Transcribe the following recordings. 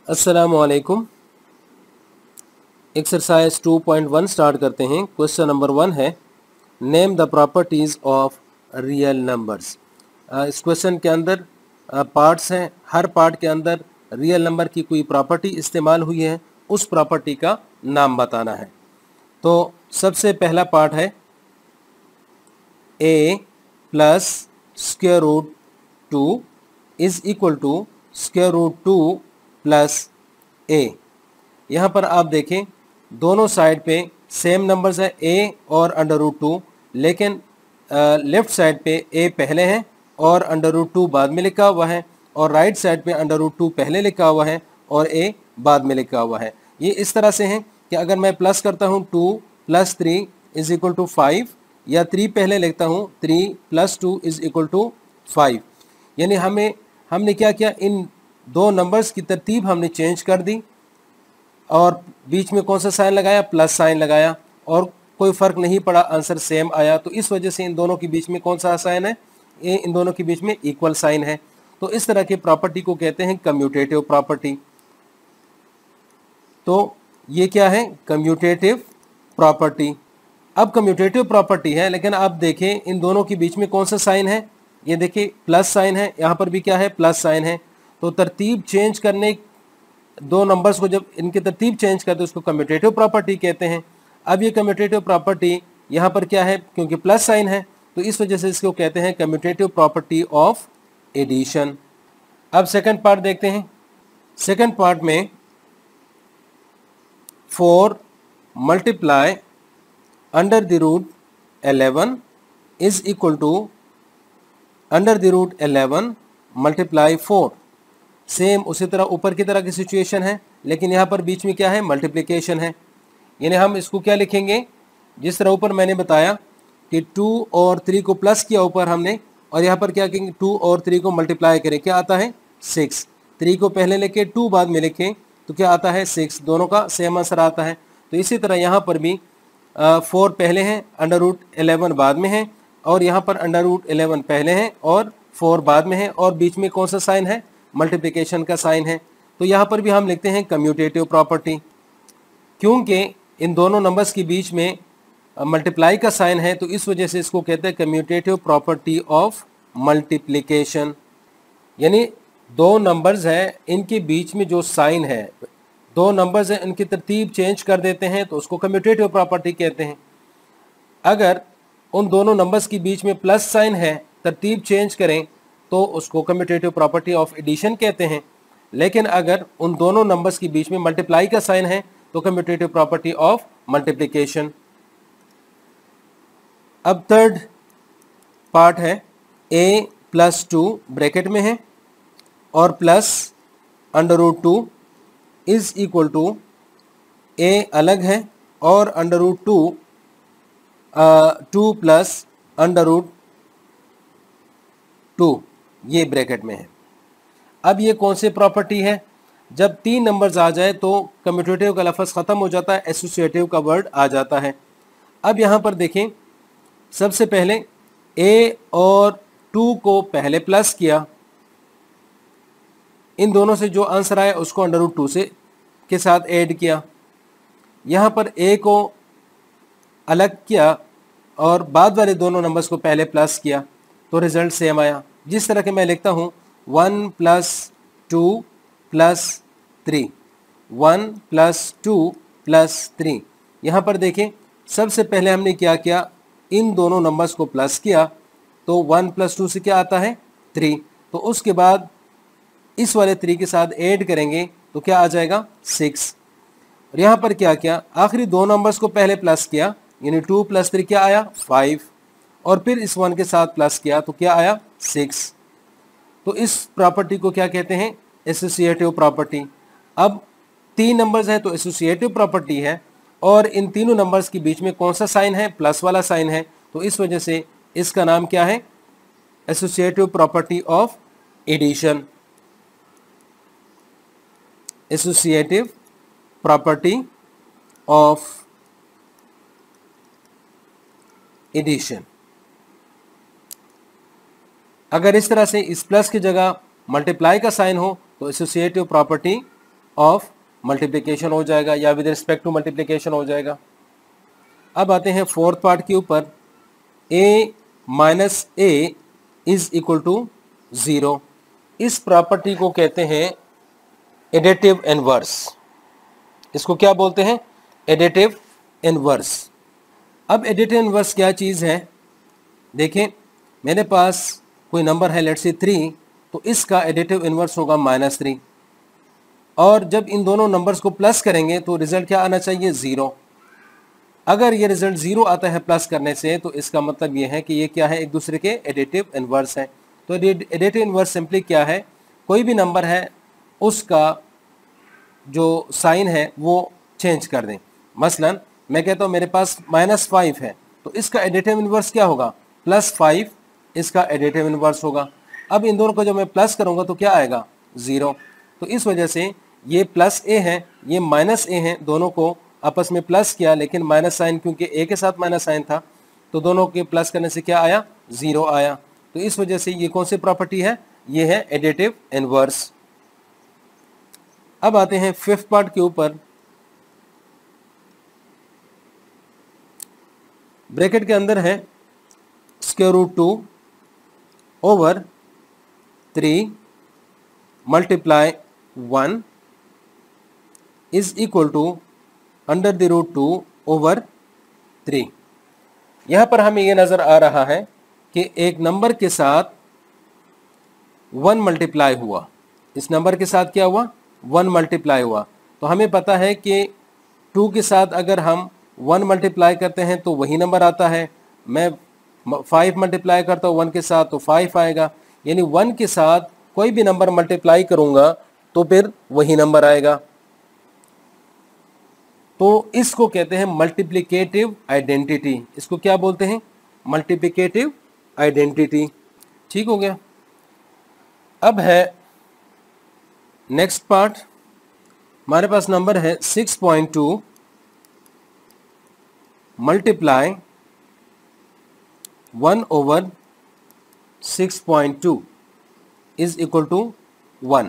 अस्सलामुअलैकुम। Exercise 2.1 start करते हैं। क्वेश्चन नंबर 1 है, name the properties of real numbers. इस क्वेश्चन के अंदर पार्ट्स हैं, हर पार्ट के अंदर रियल नंबर की कोई प्रॉपर्टी इस्तेमाल हुई है, उस प्रॉपर्टी का नाम बताना है। तो सबसे पहला पार्ट है a plus square root 2 is equal to square root 2 plus a। यहाँ पर आप देखें दोनों साइड पे सेम नंबर्स है a और अंडर रूट 2, लेकिन लेफ़्ट साइड पे a पहले है और अंडर रूट 2 बाद में लिखा हुआ है, और राइट साइड पे अंडर रूट 2 पहले लिखा हुआ है और a बाद में लिखा हुआ है। ये इस तरह से है कि अगर मैं प्लस करता हूँ 2 प्लस 3 इज़ इक्वल टू 5, या 3 पहले लिखता हूँ 3 प्लस 2 इज़ इक्वल टू 5, यानी हमने क्या किया, इन दो नंबर्स की तरतीब हमने चेंज कर दी और बीच में कौन सा साइन लगाया, प्लस साइन लगाया, और कोई फ़र्क नहीं पड़ा, आंसर सेम आया। तो इस वजह से इन दोनों के बीच में कौन सा साइन है, ये इन दोनों के बीच में इक्वल साइन है। तो इस तरह की प्रॉपर्टी को कहते हैं कम्यूटेटिव प्रॉपर्टी। तो ये क्या है, कम्यूटेटिव प्रॉपर्टी। अब कम्यूटेटिव प्रॉपर्टी है, लेकिन आप देखें इन दोनों के बीच में कौन सा साइन है, ये देखिए प्लस साइन है, यहाँ पर भी क्या है, प्लस साइन है। तो तरतीब चेंज करने, दो नंबर्स को जब इनकी तरतीब चेंज करते हैं उसको कम्यूटेटिव प्रॉपर्टी कहते हैं। अब ये कम्यूटेटिव प्रॉपर्टी यहाँ पर क्या है, क्योंकि प्लस साइन है तो इस वजह से इसको कहते हैं कम्यूटेटिव प्रॉपर्टी ऑफ एडिशन। अब सेकंड पार्ट देखते हैं। सेकंड पार्ट में 4 multiply under the root 11 is equal to under the root 11 multiply 4। Same उसी तरह ऊपर की तरह की सिचुएशन है, लेकिन यहाँ पर बीच में क्या है, मल्टीप्लिकेशन है। यानी हम इसको क्या लिखेंगे, जिस तरह ऊपर मैंने बताया कि 2 और 3 को प्लस किया ऊपर हमने, और यहाँ पर क्या करेंगे, 2 और 3 को मल्टीप्लाई करें, क्या आता है 6। 3 को पहले लिखे 2 बाद में लिखें तो क्या आता है 6, दोनों का सेम आंसर आता है। तो इसी तरह यहाँ पर भी 4 पहले हैं, अंडर रूट 11 बाद में है, और यहाँ पर अंडर रूट 11 पहले हैं और 4 बाद में है, और बीच में कौन सा साइन है, मल्टीप्लिकेशन का साइन है। तो यहाँ पर भी हम लिखते हैं कम्यूटेटिव प्रॉपर्टी, क्योंकि इन दोनों नंबर्स के बीच में मल्टीप्लाई का साइन है, तो इस वजह से इसको कहते हैं कम्यूटेटिव प्रॉपर्टी ऑफ मल्टीप्लिकेशन। यानी दो नंबर्स हैं, इनके बीच में जो साइन है, दो नंबर्स हैं इनकी तरतीब चेंज कर देते हैं तो उसको कम्यूटेटिव प्रॉपर्टी कहते हैं। अगर उन दोनों नंबर्स के बीच में प्लस साइन है, तरतीब चेंज करें तो उसको कम्यूटेटिव प्रॉपर्टी ऑफ एडिशन कहते हैं। लेकिन अगर उन दोनों नंबर्स के बीच में मल्टीप्लाई का साइन है तो कम्यूटेटिव प्रॉपर्टी ऑफ मल्टीप्लिकेशन। अब थर्ड पार्ट है, a प्लस 2 ब्रैकेट में है और plus under root 2 is equal to a अलग है और under root 2 plus under root 2 ये ब्रैकेट में है। अब ये कौन सी प्रॉपर्टी है, जब 3 नंबर्स आ जाए तो कम्यूटेटिव का लफ्ज़ ख़त्म हो जाता है, एसोसिएटिव का वर्ड आ जाता है। अब यहाँ पर देखें, सबसे पहले a और 2 को पहले प्लस किया, इन दोनों से जो आंसर आया उसको अंडर रूट 2 से के साथ ऐड किया। यहाँ पर a को अलग किया और बाद वाले दोनों नंबर्स को पहले प्लस किया, तो रिज़ल्ट सेम आया। जिस तरह के मैं लिखता हूँ 1 प्लस 2 प्लस 3, 1 प्लस 2 प्लस 3। यहाँ पर देखें सबसे पहले हमने क्या किया, इन दोनों नंबर्स को प्लस किया, तो 1 प्लस 2 से क्या आता है 3, तो उसके बाद इस वाले 3 के साथ ऐड करेंगे तो क्या आ जाएगा 6। और यहाँ पर क्या किया, आखिरी दो नंबर्स को पहले प्लस किया, यानी 2 प्लस 3 क्या आया 5, और फिर इस 1 के साथ प्लस किया तो क्या आया 6। तो इस प्रॉपर्टी को क्या कहते हैं, एसोसिएटिव प्रॉपर्टी। अब 3 नंबर्स हैं तो एसोसिएटिव प्रॉपर्टी है, और इन तीनों नंबर्स के बीच में कौन सा साइन है, प्लस वाला साइन है, तो इस वजह से इसका नाम क्या है, associative property of addition. Associative property of addition. अगर इस तरह से इस प्लस की जगह मल्टीप्लाई का साइन हो तो एसोसिएटिव प्रॉपर्टी ऑफ मल्टीप्लिकेशन हो जाएगा या विद रिस्पेक्ट टू मल्टीप्लिकेशन हो जाएगा। अब आते हैं फोर्थ पार्ट के ऊपर, a minus a is equal to 0। इस प्रॉपर्टी को कहते हैं एडिटिव इनवर्स। इसको क्या बोलते हैं? Additive inverse. अब एडिटिव इनवर्स क्या चीज़ है? देखें, मेरे पास कोई नंबर है लेट्स से 3, तो इसका एडिटिव इनवर्स होगा -3, और जब इन दोनों नंबर्स को प्लस करेंगे तो रिजल्ट क्या आना चाहिए? 0। अगर ये रिजल्ट 0 आता है प्लस करने से, तो इसका मतलब ये है कि ये क्या है? एक दूसरे के एडिटिव इनवर्स है। तो एडिटिव इनवर्स सिंपली क्या है? कोई भी नंबर है उसका जो साइन है वो चेंज कर दें। मसलन मैं कहता हूँ मेरे पास -5 है, तो इसका एडिटिव इनवर्स क्या होगा? +5 इसका एडिटिव इनवर्स होगा। अब इन दोनों को जब मैं प्लस करूंगा तो क्या आएगा? 0। तो इस वजह से ये +a है, ये -a है, दोनों को आपस में प्लस किया, लेकिन माइनस साइन, क्योंकि a के साथ माइनस साइन था तो दोनों के प्लस करने से क्या आया? 0 आया। तो इस वजह से ये कौन सी प्रॉपर्टी है? ये है एडिटिव इनवर्स। अब आते हैं फिफ्थ पार्ट के ऊपर। ब्रैकेट के अंदर है √2 over 3 multiply 1 is equal to √2 over 3। यहां पर हमें यह नजर आ रहा है कि एक नंबर के साथ 1 मल्टीप्लाई हुआ। इस नंबर के साथ क्या हुआ? 1 मल्टीप्लाई हुआ। तो हमें पता है कि 2 के साथ अगर हम 1 मल्टीप्लाई करते हैं तो वही नंबर आता है। मैं 5 मल्टीप्लाई करता हूँ 1 के साथ तो 5 आएगा। यानी 1 के साथ कोई भी नंबर मल्टीप्लाई करूंगा तो फिर वही नंबर आएगा। तो इसको कहते हैं मल्टीप्लिकेटिव आइडेंटिटी। इसको क्या बोलते हैं? Multiplicative identity. ठीक हो गया। अब है नेक्स्ट पार्ट। हमारे पास नंबर है 6.2 multiply 1 over 6.2 is equal to 1।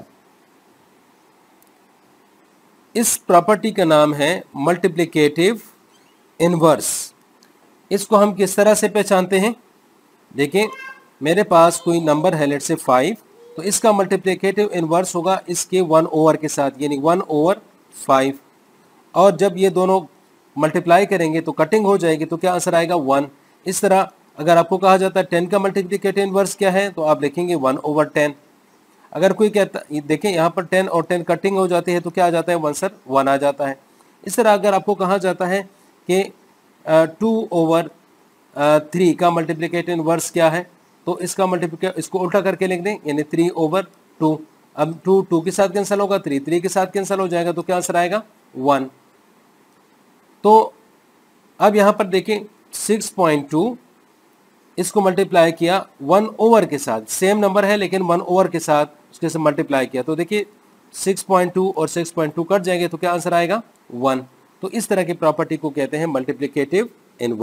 इस प्रॉपर्टी का नाम है मल्टीप्लिकेटिव इनवर्स। इसको हम किस तरह से पहचानते हैं? देखें, मेरे पास कोई नंबर है लेट्स से 5, तो इसका मल्टीप्लिकेटिव इनवर्स होगा इसके 1 ओवर के साथ, यानी 1 ओवर 5। और जब ये दोनों मल्टीप्लाई करेंगे तो कटिंग हो जाएगी, तो क्या आंसर आएगा? 1। इस तरह अगर आपको कहा जाता है 10 का मल्टीप्लिकेटिव इनवर्स क्या है, तो आप लिखेंगे 1 ओवर 10। अगर कोई कहता, देखें यहाँ पर 10 और 10 कटिंग हो जाती है तो क्या आ जाता है? आंसर 1 आ जाता है। इस तरह अगर आपको कहा जाता है कि 2 ओवर 3 का मल्टीप्लिकेटिव इनवर्स क्या है, तो इसका इसको उल्टा करके लिख दें, यानी 3 ओवर 2। अब 2 के साथ कैंसिल होगा, 3 के साथ कैंसिल हो जाएगा, तो क्या आंसर आएगा? 1। तो अब यहाँ पर देखें 6.2 इसको मल्टीप्लाई किया 1 ओवर के साथ, सेम नंबर है लेकिन 1 ओवर के साथ उसके से मल्टीप्लाई किया, तो देखिए 6.2 और 6.2 कट जाएंगे, तो क्या आंसर आएगा? 1। तो इस तरह की प्रॉपर्टी को कहते हैं मल्टीप्लिकेटिव इनवर्स।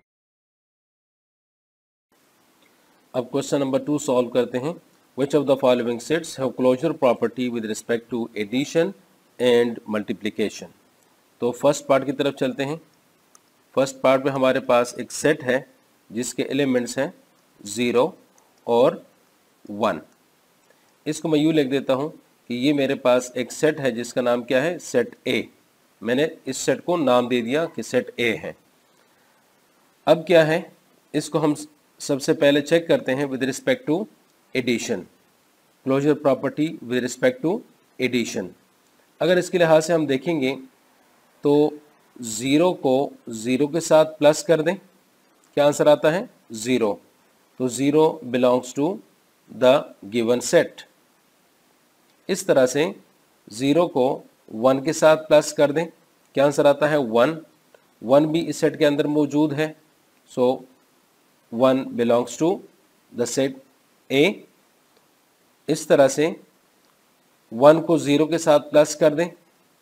अब क्वेश्चन नंबर 2 सॉल्व करते हैं। Which of the following sets have closure property with respect to addition and multiplication? तो फर्स्ट पार्ट की तरफ चलते हैं। फर्स्ट पार्ट में हमारे पास एक सेट है जिसके एलिमेंट्स हैं 0 और 1। इसको मैं यूँ लिख देता हूँ कि ये मेरे पास एक सेट है जिसका नाम क्या है? Set A. मैंने इस सेट को नाम दे दिया कि सेट ए है। अब क्या है, इसको हम सबसे पहले चेक करते हैं with respect to addition, closure property with respect to addition. अगर इसके लिहाज से हम देखेंगे तो 0 को 0 के साथ प्लस कर दें, क्या आंसर आता है? 0। तो 0 belongs to the given set. इस तरह से 0 को 1 के साथ प्लस कर दें, क्या आंसर आता है? 1। 1 भी इस सेट के अंदर मौजूद है, so 1 belongs to the set A. इस तरह से 1 को 0 के साथ प्लस कर दें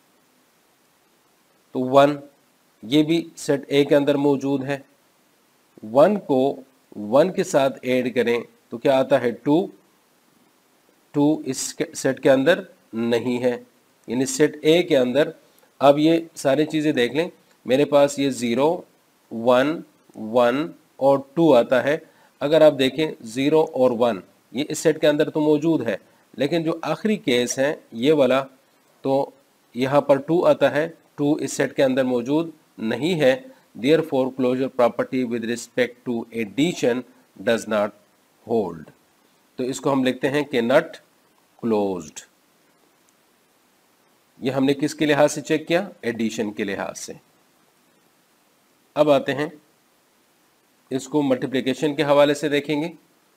तो 1, ये भी सेट ए के अंदर मौजूद है। 1 को 1 के साथ ऐड करें तो क्या आता है? 2। 2 इस सेट के अंदर नहीं है, यानी सेट ए के अंदर अब ये सारी चीज़ें देख लें, मेरे पास ये 0 1 1 और 2 आता है। अगर आप देखें 0 और 1 ये इस सेट के अंदर तो मौजूद है, लेकिन जो आखिरी केस है ये वाला, तो यहाँ पर 2 आता है, 2 इस सेट के अंदर मौजूद नहीं है। Therefore closure property with respect to addition does not hold. तो इसको हम लिखते हैं कि नॉट क्लोज्ड। ये हमने किसके लिहाज से चेक किया? एडिशन के लिहाज से। अब आते हैं इसको मल्टीप्लिकेशन के हवाले से देखेंगे।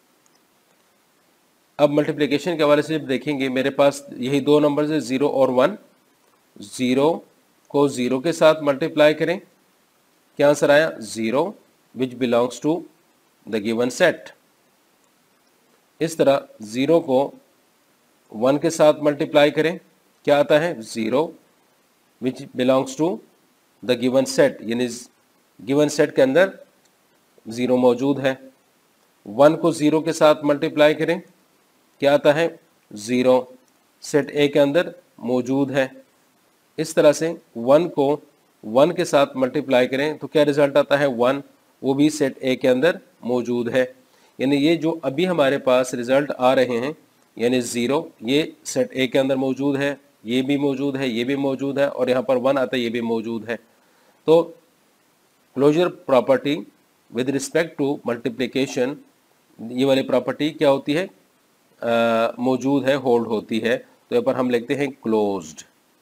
अब मल्टीप्लिकेशन के हवाले से जब देखेंगे, मेरे पास यही दो नंबर है 0 और 1। 0 को 0 के साथ मल्टीप्लाई करें, क्या आंसर आया? 0 which belongs to the given set. इस तरह 0 को 1 के साथ मल्टीप्लाई करें, क्या आता है? 0 which belongs to the given set, यानी गिवन सेट के अंदर 0 मौजूद है। 1 को 0 के साथ मल्टीप्लाई करें, क्या आता है? 0 सेट ए के अंदर मौजूद है। इस तरह से 1 को 1 के साथ मल्टीप्लाई करें तो क्या रिजल्ट आता है? 1, वो भी सेट ए के अंदर मौजूद है। यानी ये जो अभी हमारे पास रिजल्ट आ रहे हैं, यानी 0 ये सेट ए के अंदर मौजूद है, ये भी मौजूद है, ये भी मौजूद है, और यहाँ पर 1 आता है, ये भी मौजूद है। तो closure property with respect to multiplication, ये वाली प्रॉपर्टी क्या होती है? मौजूद है, होल्ड होती है। तो यहाँ पर हम लिखते हैं क्लोज्ड।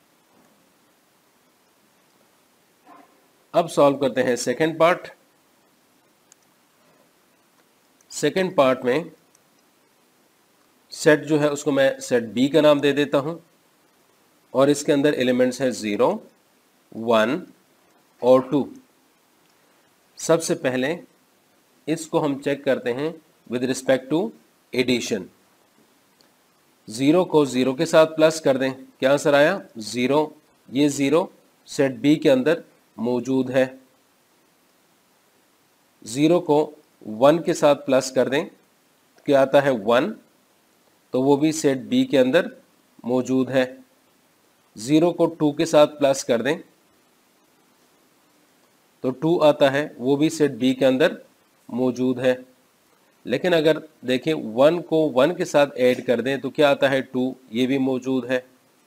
अब सॉल्व करते हैं सेकंड पार्ट। सेकंड पार्ट में सेट जो है उसको मैं सेट बी का नाम दे देता हूं, और इसके अंदर एलिमेंट्स हैं 0 1 और 2। सबसे पहले इसको हम चेक करते हैं विद रिस्पेक्ट टू एडिशन। 0 को 0 के साथ प्लस कर दें, क्या आंसर आया? 0। ये 0 सेट बी के अंदर मौजूद है। 0 को 1 के साथ प्लस कर दें, क्या आता है? 1, तो वो भी सेट बी के अंदर मौजूद है। 0 को 2 के साथ प्लस कर दें तो 2 आता है, वो भी सेट बी के अंदर मौजूद है। लेकिन अगर देखें 1 को 1 के साथ ऐड कर दें तो क्या आता है? 2, ये भी मौजूद है।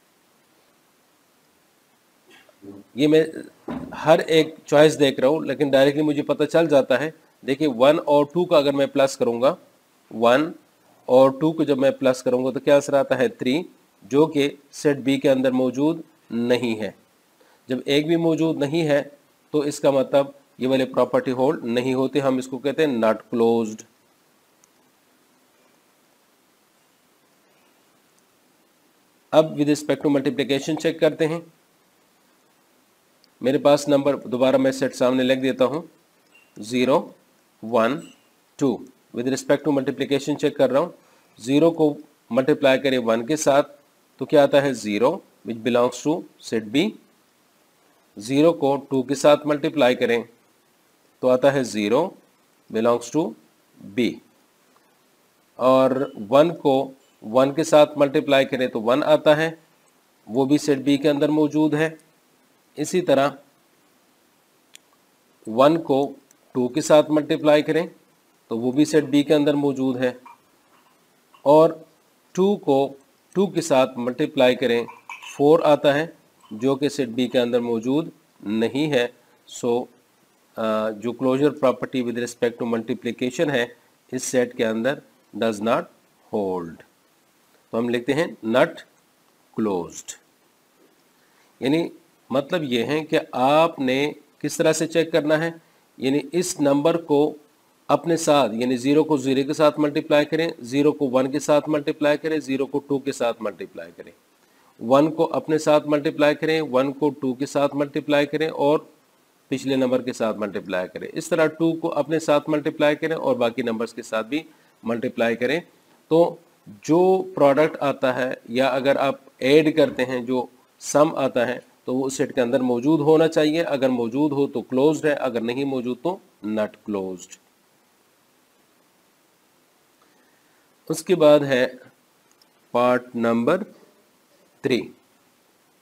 ये मैं हर एक चॉइस देख रहा हूँ, लेकिन डायरेक्टली मुझे पता चल जाता है। देखिए 1 और 2 का अगर मैं प्लस करूँगा, 1 और 2 को जब मैं प्लस करूँगा तो क्या आंसर आता है? 3, जो कि सेट बी के अंदर मौजूद नहीं है। जब एक भी मौजूद नहीं है तो इसका मतलब ये वाले प्रॉपर्टी होल्ड नहीं होते, हम इसको कहते हैं नॉट क्लोज्ड। अब with respect to multiplication check करते हैं। मेरे पास नंबर दोबारा मैं सेट सामने लिख देता हूं, 0 1 2। With respect to multiplication check कर रहा हूं। 0 को मल्टीप्लाई करें 1 के साथ तो क्या आता है? 0 which belongs to set B. 0 को 2 के साथ मल्टीप्लाई करें तो आता है 0 बिलोंग्स टू बी। और 1 को 1 के साथ मल्टीप्लाई करें तो 1 आता है, वो भी सेट बी के अंदर मौजूद है। इसी तरह 1 को 2 के साथ मल्टीप्लाई करें तो वो भी सेट बी के अंदर मौजूद है। और 2 को 2 के साथ मल्टीप्लाई करें 4 आता है, जो कि सेट बी के अंदर मौजूद नहीं है। सो जो closure property with respect to multiplication है इस सेट के अंदर डज नॉट होल्ड। तो हम लिखते हैं नॉट क्लोज्ड। यानी मतलब ये है कि आपने किस तरह से चेक करना है, यानी इस नंबर को अपने साथ, यानी 0 को 0 के साथ मल्टीप्लाई करें, 0 को 1 के साथ मल्टीप्लाई करें, 0 को 2 के साथ मल्टीप्लाई करें, 1 को अपने साथ मल्टीप्लाई करें, 1 को 2 के साथ मल्टीप्लाई करें और पिछले नंबर के साथ मल्टीप्लाई करें। इस तरह 2 को अपने साथ मल्टीप्लाई करें और बाकी नंबर्स के साथ भी मल्टीप्लाई करें। तो जो प्रोडक्ट आता है या अगर आप ऐड करते हैं जो सम आता है तो वो सेट के अंदर मौजूद होना चाहिए। अगर मौजूद हो तो क्लोज्ड है, अगर नहीं मौजूद तो नॉट क्लोज्ड। उसके बाद है पार्ट नंबर 3।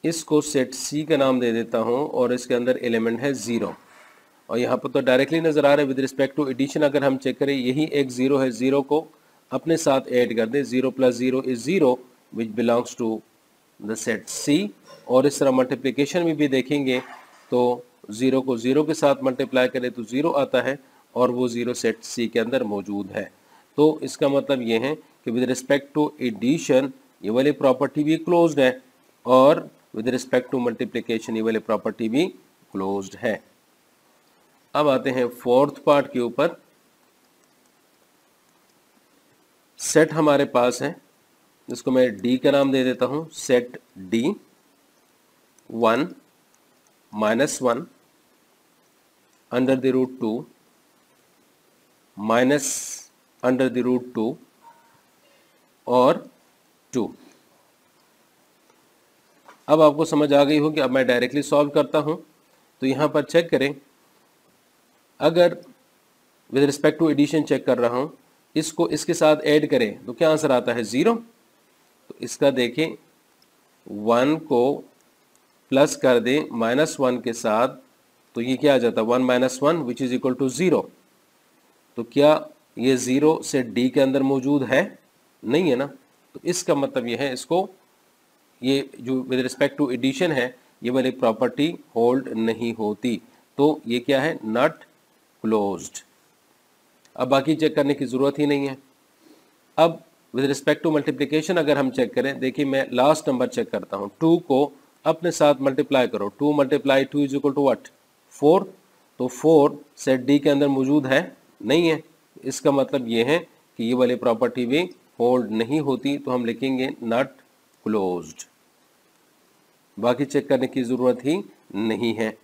इसको सेट सी का नाम दे देता हूँ और इसके अंदर एलिमेंट है 0 और यहाँ पर तो डायरेक्टली नज़र आ रहा है विद रिस्पेक्ट टू एडिशन अगर हम चेक करें यही एक 0 है, 0 को अपने साथ ऐड कर दें, 0 + 0 is 0 which belongs to the set C. और इस तरह मल्टीप्लिकेशन में भी देखेंगे तो 0 को 0 के साथ मल्टीप्लाई करें तो 0 आता है और वो 0 सेट सी के अंदर मौजूद है। तो इसका मतलब ये है कि विद रिस्पेक्ट टू एडिशन ये वाली प्रॉपर्टी भी क्लोज्ड है और विद रिस्पेक्ट टू मल्टीप्लिकेशन ये वाली प्रॉपर्टी भी क्लोज्ड है। अब आते हैं फोर्थ पार्ट के ऊपर। सेट हमारे पास है, इसको मैं डी का नाम दे देता हूं, set D 1 -1 under the root 2 minus under the root 2 और 2। अब आपको समझ आ गई हो कि अब मैं डायरेक्टली सॉल्व करता हूं। तो यहां पर चेक करें, अगर with respect to addition check कर रहा हूं, इसको इसके साथ ऐड करें तो क्या आंसर आता है 0। तो इसका देखें 1 को प्लस कर दें -1 के साथ तो ये क्या आ जाता है 1 - 1 विच इज इक्वल टू 0। तो क्या ये 0 से डी के अंदर मौजूद है? नहीं है ना। तो इसका मतलब ये है इसको ये जो विद रिस्पेक्ट टू एडिशन है ये वाली प्रॉपर्टी होल्ड नहीं होती। तो ये क्या है, नॉट क्लोज्ड। अब बाकी चेक करने की ज़रूरत ही नहीं है। अब विद रिस्पेक्ट टू मल्टीप्लिकेशन अगर हम चेक करें, देखिए मैं लास्ट नंबर चेक करता हूँ, 2 को अपने साथ मल्टीप्लाई करो, 2 × 2 इज इक्वल टू व्हाट 4। तो 4 सेट डी के अंदर मौजूद है? नहीं है। इसका मतलब ये है कि ये वाली प्रॉपर्टी भी होल्ड नहीं होती। तो हम लिखेंगे नॉट क्लोज्ड, बाकी चेक करने की ज़रूरत ही नहीं है।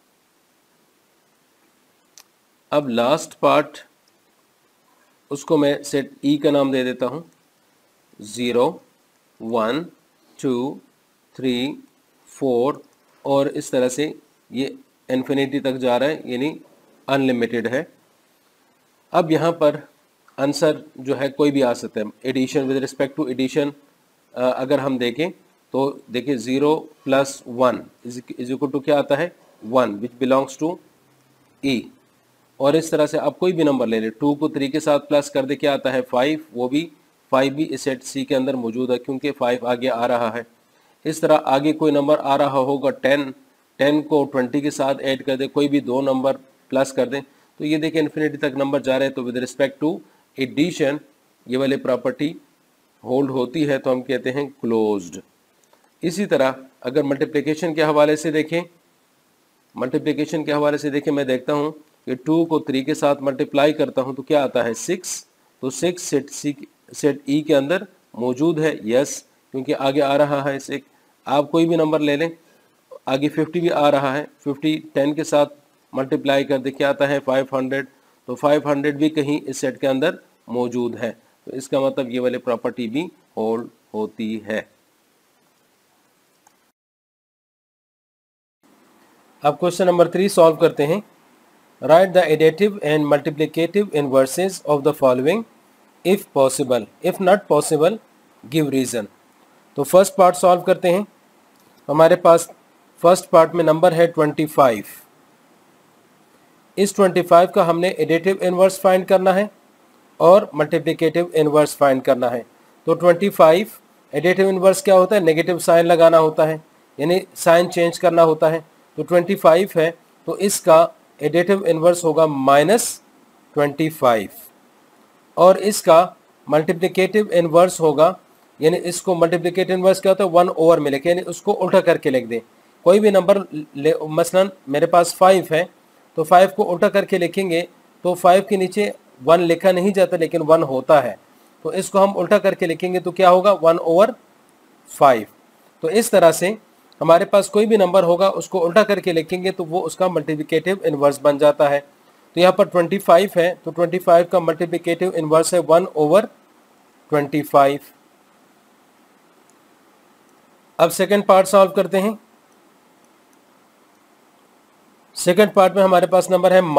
अब लास्ट पार्ट, उसको मैं सेट ई का नाम दे देता हूँ, 0 1 2 3 4 और इस तरह से ये इन्फिनिटी तक जा रहा है, यानी अनलिमिटेड है। अब यहाँ पर आंसर जो है कोई भी आ सकता है। Addition with respect to addition अगर हम देखें तो देखिए 0 + 1 इज इक्वल टू क्या आता है 1 विच बिलोंग्स टू ई। और इस तरह से आप कोई भी नंबर ले लें, 2 को 3 के साथ प्लस कर दे क्या आता है 5, वो भी 5 भी इस सेट सी के अंदर मौजूद है क्योंकि 5 आगे आ रहा है। इस तरह आगे कोई नंबर आ रहा होगा 10 को 20 के साथ ऐड कर दे, कोई भी 2 नंबर प्लस कर दें तो ये देखिए इन्फिनिटी तक नंबर जा रहे हैं। तो विद रिस्पेक्ट टू एडिशन ये वाली प्रॉपर्टी होल्ड होती है, तो हम कहते हैं क्लोज्ड। इसी तरह अगर मल्टीप्लिकेशन के हवाले से देखें, मल्टीप्लिकेशन के हवाले से देखें, मैं देखता हूँ कि 2 को 3 के साथ मल्टीप्लाई करता हूँ तो क्या आता है 6। तो 6 सेट ई के अंदर मौजूद है, यस, क्योंकि आगे आ रहा है 6। आप कोई भी नंबर ले लें, आगे 50 भी आ रहा है, 50 10 के साथ मल्टीप्लाई कर दे क्या आता है 500। तो 500 भी कहीं इस सेट के अंदर मौजूद है। तो इसका मतलब ये वाली प्रॉपर्टी भी होल्ड होती है। अब क्वेश्चन नंबर 3 सॉल्व करते हैं। Write the additive and multiplicative inverses of the following if possible, if not possible give reason. तो फर्स्ट पार्ट सॉल्व करते हैं। हमारे पास फर्स्ट पार्ट में नंबर है 25। इस 25 का हमने एडिटिव इनवर्स फाइंड करना है और मल्टीप्लिकेटिव इनवर्स फाइंड करना है। तो 25 एडिटिव इनवर्स क्या होता है, नेगेटिव साइन लगाना होता है, यानी साइन चेंज करना होता है। तो 25 है तो इसका एडिटिव इनवर्स होगा -25 और इसका मल्टीप्लिकेटिव इनवर्स होगा, यानी इसको मल्टीप्लिकेटिव इनवर्स क्या होता है 1/, में लिखे, यानी उसको उल्टा करके लिख दें। कोई भी नंबर मसलन मेरे पास 5 है तो 5 को उल्टा करके लिखेंगे तो 5 के नीचे 1 लिखा नहीं जाता लेकिन 1 होता है। तो इसको हम उल्टा करके लिखेंगे तो क्या होगा 1/5। तो इस तरह से हमारे पास कोई भी नंबर होगा उसको उल्टा करके लिखेंगे तो वो उसका मल्टीप्लिकेटिव इनवर्स बन जाता है। तो यहाँ पर 25 है तो 25 का मल्टीप्लिकेटिव इनवर्स है 1/25। अब सेकंड पार्ट सॉल्व करते हैं। सेकंड पार्ट में हमारे पास नंबर है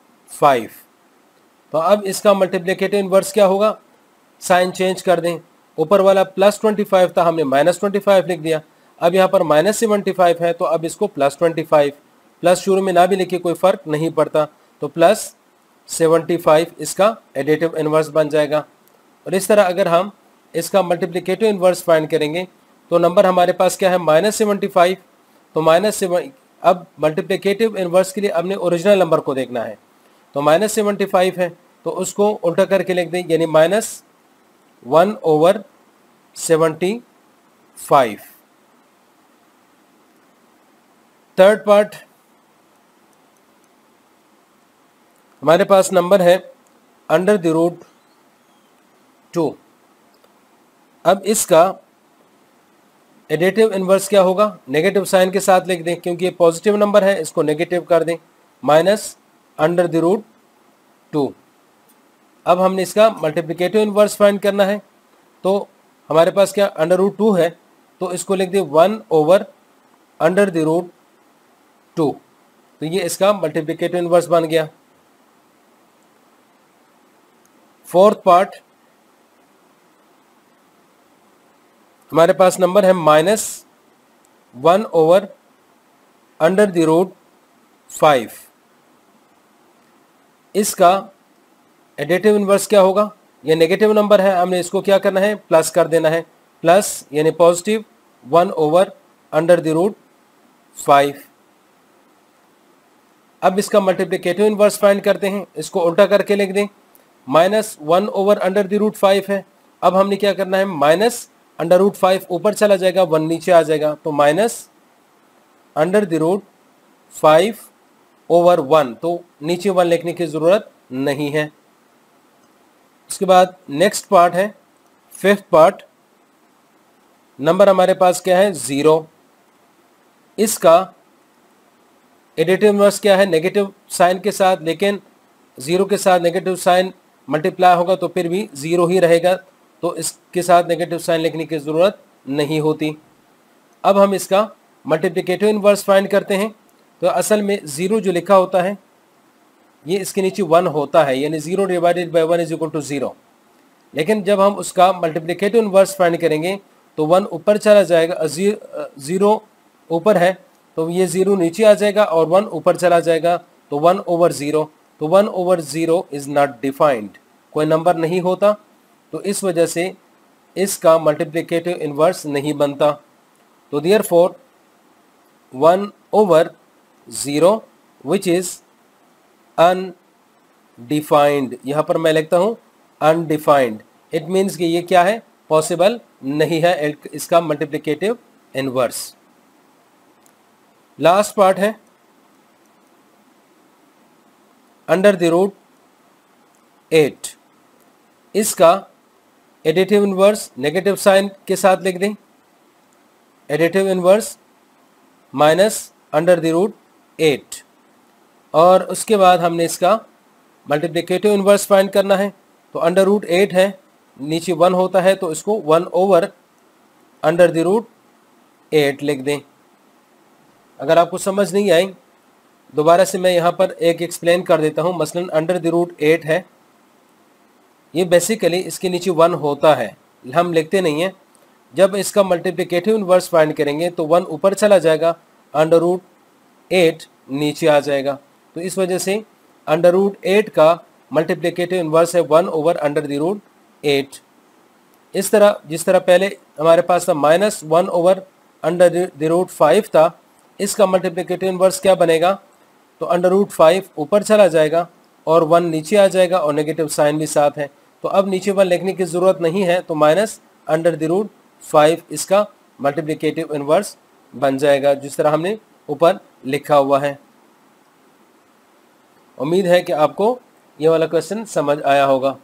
-75। तो अब इसका मल्टीप्लिकेटिव इनवर्स क्या होगा, साइन चेंज कर दें ऊपर वाला +25 था, हमने -25 लिख दिया। अब यहाँ पर -75 है तो अब इसको +25, प्लस शुरू में ना भी लिखे कोई फ़र्क नहीं पड़ता, तो +75 इसका एडिटिव इन्वर्स बन जाएगा। और इस तरह अगर हम इसका मल्टीप्लिकेटिव इन्वर्स फाइंड करेंगे तो नंबर हमारे पास क्या है, -75। तो अब मल्टीप्लिकेटिव इन्वर्स के लिए हमने ओरिजिनल नंबर को देखना है, तो -75 है तो उसको उल्टा करके लिख दें, यानी -1/75। थर्ड पार्ट हमारे पास नंबर है √2। अब इसका एडिटिव इन्वर्स क्या होगा, नेगेटिव साइन के साथ लिख दें, क्योंकि ये पॉजिटिव नंबर है, इसको नेगेटिव कर दें, -√2। अब हमने इसका मल्टीप्लिकेटिव इन्वर्स फाइंड करना है, तो हमारे पास क्या √2 है, तो इसको लिख दें 1/√2। तो ये इसका मल्टीप्लिकेटिव इन्वर्स बन गया। फोर्थ पार्ट हमारे पास नंबर है -1/√5। इसका एडिटिव इन्वर्स क्या होगा, ये नेगेटिव नंबर है, हमने इसको क्या करना है, प्लस कर देना है, प्लस यानी पॉजिटिव 1/√5। अब इसका मल्टीप्लिकेटिव इन्वर्स फाइंड करते हैं, इसको उल्टा करके लिख दें, -1/√5 है। अब हमने क्या करना है, -√5 ऊपर चला जाएगा, 1 नीचे आ जाएगा, तो -√5/1, तो नीचे 1 लिखने की ज़रूरत नहीं है। उसके बाद नेक्स्ट पार्ट है फिफ्थ पार्ट, नंबर हमारे पास क्या है, 0। इसका एडिटिव इन्वर्स क्या है, नेगेटिव साइन के साथ, लेकिन 0 के साथ नेगेटिव साइन मल्टीप्लाई होगा तो फिर भी 0 ही रहेगा, तो इसके साथ नेगेटिव साइन लिखने की ज़रूरत नहीं होती। अब हम इसका मल्टीप्लिकेटिव इन्वर्स फाइंड करते हैं, तो असल में 0 जो लिखा होता है ये इसके नीचे 1 होता है, यानी 0 डिवाइडेड बाई 1 = 0। लेकिन जब हम उसका मल्टीप्लिकेटिव इन्वर्स फाइंड करेंगे तो 1 ऊपर चला जाएगा, 0 ऊपर है तो ये 0 नीचे आ जाएगा, और 1 ऊपर चला जाएगा तो 1/0। तो 1/0 इज़ नॉट डिफाइंड, कोई नंबर नहीं होता, तो इस वजह से इसका मल्टीप्लिकेटिव इन्वर्स नहीं बनता। तो देयरफॉर 1/0 विच इज़ अनडिफाइंड, यहाँ पर मैं लिखता हूँ अनडिफाइंड, इट मीन्स कि ये क्या है, पॉसिबल नहीं है इसका मल्टीप्लिकेटिव इन्वर्स। लास्ट पार्ट है √8। इसका एडिटिव इन्वर्स नेगेटिव साइन के साथ लिख दें, एडिटिव इन्वर्स -√8, और उसके बाद हमने इसका मल्टीप्लिकेटिव इन्वर्स फाइंड करना है, तो √8 है, नीचे 1 होता है तो इसको 1/√8 लिख दें। अगर आपको समझ नहीं आई, दोबारा से मैं यहाँ पर एक एक्सप्लेन कर देता हूँ। मसलन √8 है, ये बेसिकली इसके नीचे 1 होता है, हम लिखते नहीं हैं। जब इसका मल्टीप्लिकेटिव इन्वर्स फाइंड करेंगे तो 1 ऊपर चला जाएगा, √8 नीचे आ जाएगा, तो इस वजह से √8 का मल्टीप्लिकेटिव इन्वर्स है 1/√8। इस तरह जिस तरह पहले हमारे पास था -1/√5 था, इसका मल्टीप्लिकेटिव इन्वर्स क्या बनेगा, तो √5 ऊपर चला जाएगा और 1 नीचे आ जाएगा, और नेगेटिव साइन भी साथ है, तो अब नीचे 1 लिखने की ज़रूरत नहीं है, तो -√5 इसका मल्टीप्लिकेटिव इन्वर्स बन जाएगा, जिस तरह हमने ऊपर लिखा हुआ है। उम्मीद है कि आपको ये वाला क्वेश्चन समझ आया होगा।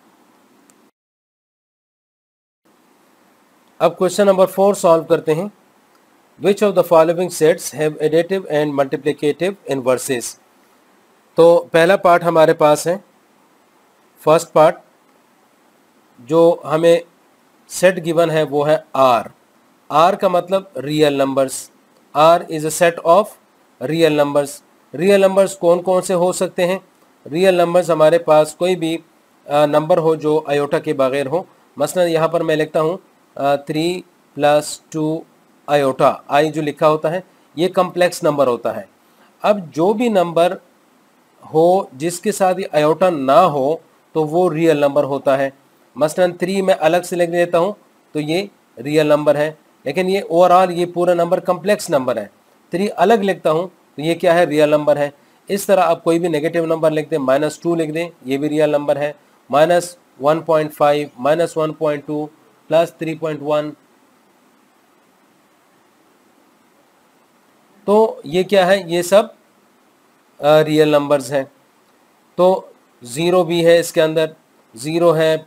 अब क्वेश्चन नंबर 4 सॉल्व करते हैं। Which of the following sets have additive and multiplicative inverses? तो पहला पार्ट हमारे पास है, फर्स्ट पार्ट जो हमें सेट गिवन है वो है R। R का मतलब real numbers, R is a set of real numbers. Real numbers कौन कौन से हो सकते हैं? रियल नंबर्स हमारे पास कोई भी नंबर हो जो आयोटा के बगैर हो, मसलन यहाँ पर मैं लिखता हूँ 3 + 2 आयोटा, आई जो लिखा होता है ये कम्प्लेक्स नंबर होता है। अब जो भी नंबर हो जिसके साथ ये आयोटा ना हो तो वो रियल नंबर होता है। मसलन 3 मैं अलग से लिख देता हूँ तो ये रियल नंबर है, लेकिन ये ओवरऑल ये पूरा नंबर कम्प्लेक्स नंबर है। 3 अलग लिखता हूँ तो ये क्या है, रियल नंबर है। इस तरह आप कोई भी नेगेटिव नंबर लिख दें, -2 लिख दें, ये भी रियल नंबर है। -1.5, -1.2, +3.1, तो ये क्या है, ये सब रियल नंबर्स हैं। तो 0 भी है इसके अंदर, 0 है,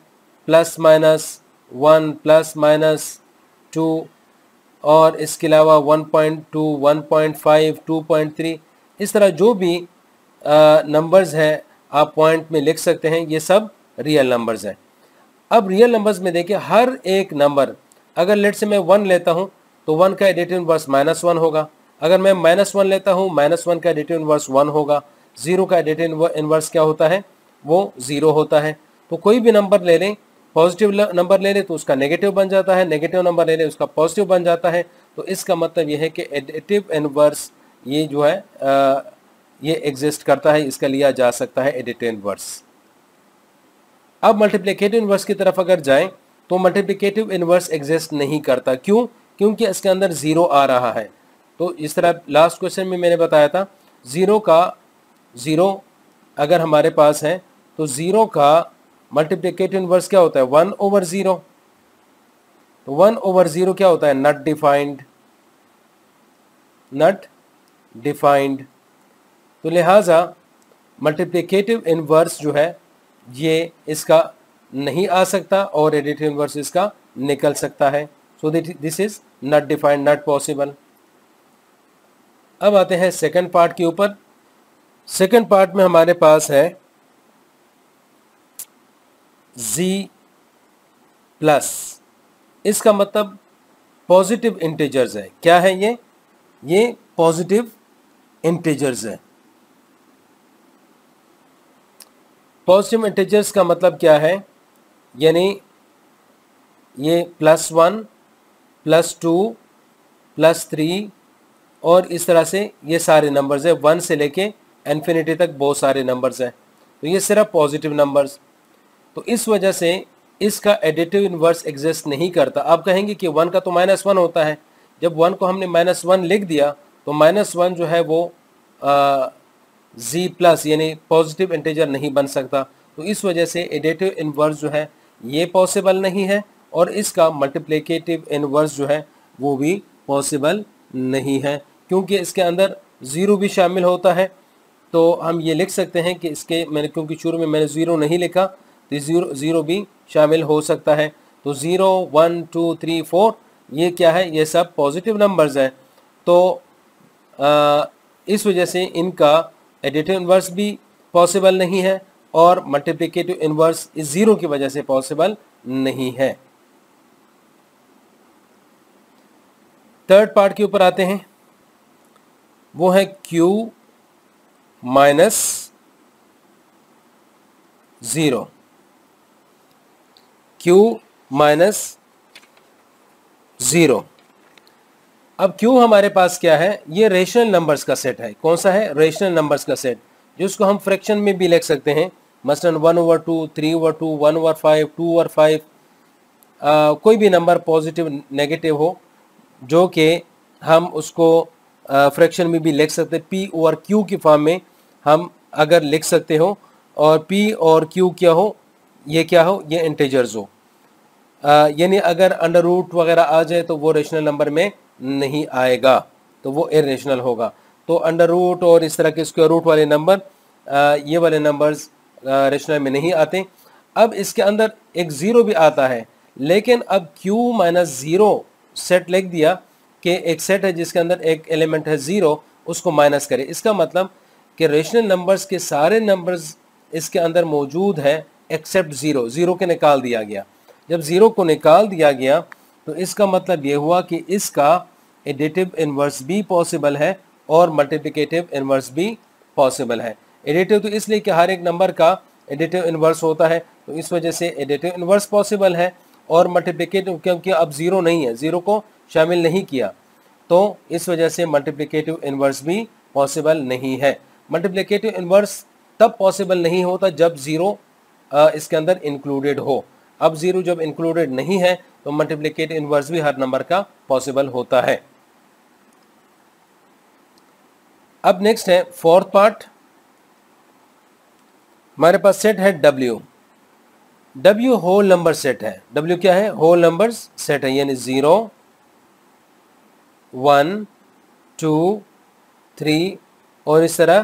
+-1, +-2, और इसके अलावा 1.2, 1.5, 2.3, इस तरह जो भी नंबर्स हैं आप पॉइंट में लिख सकते हैं, ये सब रियल नंबर्स हैं। अब रियल नंबर्स में देखिए हर एक नंबर, अगर लेट से मैं 1 लेता हूं तो 1 का एडिटिव इनवर्स -1 होगा। अगर मैं -1 लेता हूं, -1 का एडिटिव इनवर्स 1 होगा। 0 का एडिटिव इनवर्स क्या होता है, वो 0 होता है। तो कोई भी नंबर ले लें, पॉजिटिव नंबर ले लें तो उसका नेगेटिव बन जाता है, नेगेटिव नंबर ले लें उसका पॉजिटिव बन जाता है। तो इसका मतलब ये है कि एडिटिव इनवर्स ये जो है ये एग्जिस्ट करता है, इसका लिया जा सकता है एडिटिव इनवर्स। अब मल्टीप्लिकेटिव इनवर्स की तरफ अगर जाएं तो मल्टीप्लिकेटिव इनवर्स एग्जिस्ट नहीं करता। क्यों? क्योंकि इसके अंदर 0 आ रहा है। तो इस तरह लास्ट क्वेश्चन में मैंने बताया था, 0 अगर हमारे पास है तो 0 का मल्टीप्लिकेटिव इनवर्स क्या होता है, 1/0। तो 1/0 क्या होता है, नॉट डिफाइंड। तो लिहाजा मल्टीप्लिकेटिव इनवर्स जो है ये इसका नहीं आ सकता और एडिटिव इनवर्स इसका निकल सकता है। So this is not defined, not possible. अब आते हैं सेकंड पार्ट के ऊपर। सेकंड पार्ट में हमारे पास है z+, इसका मतलब पॉजिटिव इंटीजर्स है। क्या है ये पॉजिटिव इंटीजर्स है। पॉजिटिव इंटीजर्स का मतलब क्या है, यानी ये +1, +2, +3 और इस तरह से ये सारे नंबर्स है, 1 से लेके इन्फिनिटी तक बहुत सारे नंबर्स हैं। तो ये सिर्फ पॉजिटिव नंबर्स। तो इस वजह से इसका एडिटिव इनवर्स एग्जिस्ट नहीं करता। आप कहेंगे कि 1 का तो -1 होता है। जब 1 को हमने -1 लिख दिया तो -1 जो है वो z+ यानी पॉजिटिव इंटीजर नहीं बन सकता। तो इस वजह से एडिटिव इनवर्स जो है ये पॉसिबल नहीं है और इसका मल्टीप्लिकेटिव इनवर्स जो है वो भी पॉसिबल नहीं है, क्योंकि इसके अंदर 0 भी शामिल होता है। तो हम ये लिख सकते हैं कि इसके क्योंकि शुरू में मैंने 0 नहीं लिखा तो 0 भी शामिल हो सकता है। तो 0, 1, 2, 3, 4 ये क्या है, ये सब पॉजिटिव नंबर्स हैं। तो इस वजह से इनका एडिटिव इनवर्स भी पॉसिबल नहीं है और मल्टीप्लिकेटिव इनवर्स इस 0 की वजह से पॉसिबल नहीं है। थर्ड पार्ट के ऊपर आते हैं, वो है Q - 0। Q - 0। अब Q हमारे पास क्या है, ये रेशनल नंबर्स का सेट है। कौन सा है, रेशनल नंबर्स का सेट, जिसको हम फ्रैक्शन में भी लिख सकते हैं। मसलन 1/2, 3/2, 1/5, 2/5। कोई भी नंबर पॉजिटिव नेगेटिव हो जो कि हम उसको फ्रैक्शन में भी लिख सकते हैं। P/Q की फॉर्म में हम अगर लिख सकते हो और P और Q क्या हो, ये क्या हो, ये इंटीजर्स हो। यानी अगर अंडर रूट वगैरह आ जाए तो वो रेशनल नंबर में नहीं आएगा, तो वो इरेशनल होगा। तो अंडर रूट और इस तरह के स्क्वायर रूट वाले नंबर, ये वाले नंबर्स रेशनल में नहीं आते। अब इसके अंदर एक 0 भी आता है, लेकिन अब Q - 0 सेट लिख दिया कि एक सेट है जिसके अंदर एक एलिमेंट है 0, उसको माइनस करें। इसका मतलब कि रेशनल नंबर्स के सारे नंबर्स इसके अंदर मौजूद है एक्सेप्ट 0 के निकाल दिया गया। जब 0 को निकाल दिया गया तो इसका मतलब ये हुआ कि इसका एडिटिव इनवर्स भी पॉसिबल है और मल्टीप्लिकेटिव इनवर्स भी पॉसिबल है। एडिटिव तो इसलिए कि हर एक नंबर का एडिटिव इनवर्स होता है, तो इस वजह से एडिटिव इनवर्स पॉसिबल है और मल्टीप्लिकेटिव, क्योंकि अब ज़ीरो नहीं है, ज़ीरो को शामिल नहीं किया, तो इस वजह से मल्टीप्लिकेटिव इन्वर्स भी पॉसिबल नहीं है। मल्टीप्लिकेटिव इन्वर्स तब पॉसिबल नहीं होता जब ज़ीरो इसके अंदर इंक्लूडेड हो। अब ज़ीरो जब इंक्लूडेड नहीं है तो मल्टीप्लिकेटिव इन्वर्स भी हर नंबर का पॉसिबल होता है। अब नेक्स्ट है फोर्थ पार्ट। हमारे पास सेट है W। W whole number set है। W क्या है? होल नंबर सेट है, यानी 0, 1, 2, 3 और इस तरह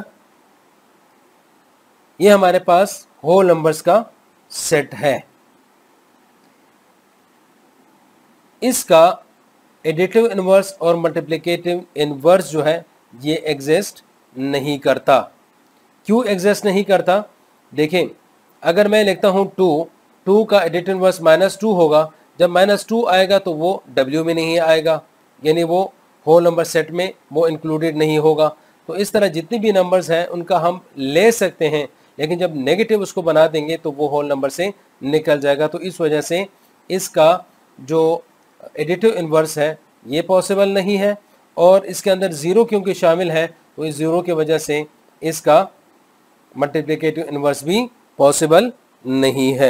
ये हमारे पास होल नंबर्स का सेट है। इसका एडिटिव इन्वर्स और मल्टीप्लिकेटिव इन्वर्स जो है ये एग्जिस्ट नहीं करता। क्यों एग्जिस्ट नहीं करता? देखें, अगर मैं लिखता हूं 2 का एडिटिव इन्वर्स -2 होगा, जब -2 आएगा तो वो W में नहीं आएगा, यानी वो होल नंबर सेट में वो इंक्लूडेड नहीं होगा। तो इस तरह जितनी भी नंबर्स हैं उनका हम ले सकते हैं, लेकिन जब नेगेटिव उसको बना देंगे तो वो होल नंबर से निकल जाएगा। तो इस वजह से इसका जो एडिटिव इन्वर्स है ये पॉसिबल नहीं है, और इसके अंदर ज़ीरो क्योंकि शामिल है तो इस ज़ीरो की वजह से इसका मल्टीप्लिकेटिव इन्वर्स भी पॉसिबल नहीं है।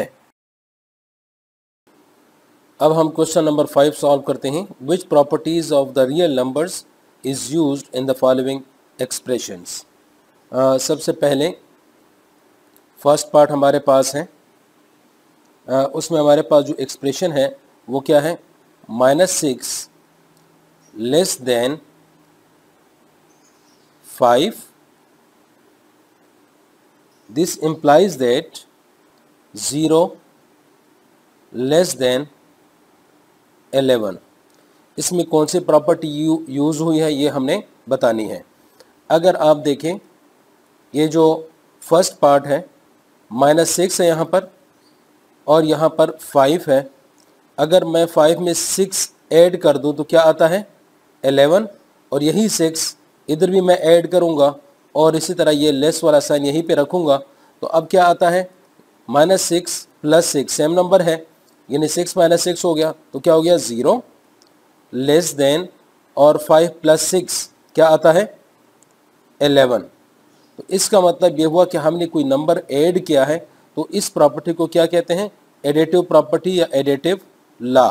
अब हम क्वेश्चन नंबर 5 सॉल्व करते हैं। Which properties of the real numbers is used in the following expressions. सबसे पहले फर्स्ट पार्ट हमारे पास है, उसमें हमारे पास जो एक्सप्रेशन है वो क्या है? -6 लेस देन 5, दिस implies that 0 लेस देन 11। इसमें कौन सी प्रॉपर्टी यूज़ हुई है ये हमने बतानी है। अगर आप देखें, ये जो फर्स्ट पार्ट है -6 है यहाँ पर, और यहाँ पर 5 है। अगर मैं 5 में 6 ऐड कर दूँ तो क्या आता है? 11, और यही 6 इधर भी मैं ऐड करूँगा और इसी तरह ये लेस वाला साइन यहीं पे रखूँगा, तो अब क्या आता है? -6 + 6 सेम नंबर है, यानी 6 - 6 हो गया, तो क्या हो गया? 0 लेस देन, और 5 + 6 क्या आता है? 11। तो इसका मतलब ये हुआ कि हमने कोई नंबर ऐड किया है, तो इस प्रॉपर्टी को क्या कहते हैं? एडिटिव प्रॉपर्टी या एडिटिव लॉ।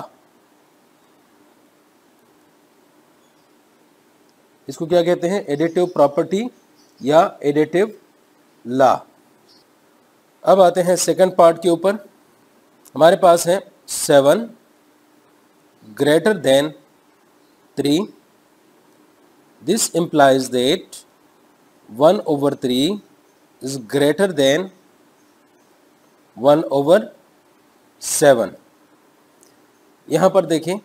इसको क्या कहते हैं? एडिटिव प्रॉपर्टी या एडिटिव लॉ। अब आते हैं सेकंड पार्ट के ऊपर। हमारे पास है 7 ग्रेटर देन 3, दिस implies that 1/3 is greater than 1/7। यहाँ पर देखें,